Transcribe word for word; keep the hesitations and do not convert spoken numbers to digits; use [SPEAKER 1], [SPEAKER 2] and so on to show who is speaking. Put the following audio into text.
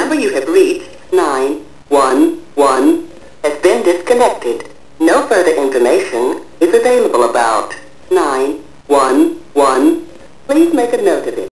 [SPEAKER 1] number you have reached, nine one one, has been disconnected. No further information is available about nine one one. Please make a note of it.